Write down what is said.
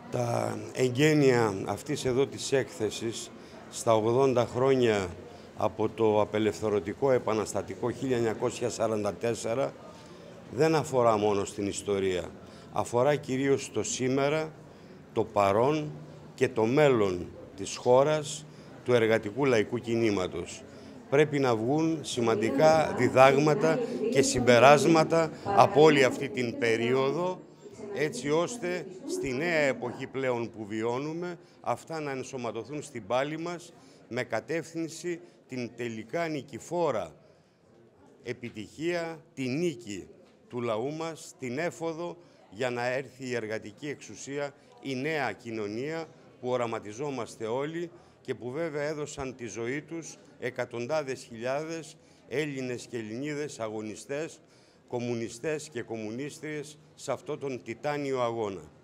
Τα εγγένεια αυτής εδώ της έκθεσης στα 80 χρόνια από το απελευθερωτικό επαναστατικό 1944 δεν αφορά μόνο στην ιστορία. Αφορά κυρίως το σήμερα, το παρόν και το μέλλον της χώρας, του εργατικού λαϊκού κινήματος. Πρέπει να βγουν σημαντικά διδάγματα και συμπεράσματα από όλη αυτή την περίοδο, έτσι ώστε στη νέα εποχή πλέον που βιώνουμε, αυτά να ενσωματωθούν στην πάλη μας με κατεύθυνση την τελικά νικηφόρα επιτυχία, τη νίκη του λαού μας, την έφοδο για να έρθει η εργατική εξουσία, η νέα κοινωνία που οραματιζόμαστε όλοι και που βέβαια έδωσαν τη ζωή τους εκατοντάδες χιλιάδες Έλληνες και Ελληνίδες αγωνιστές, κομμουνιστές και κομμουνίστριες σε αυτόν τον τιτάνιο αγώνα.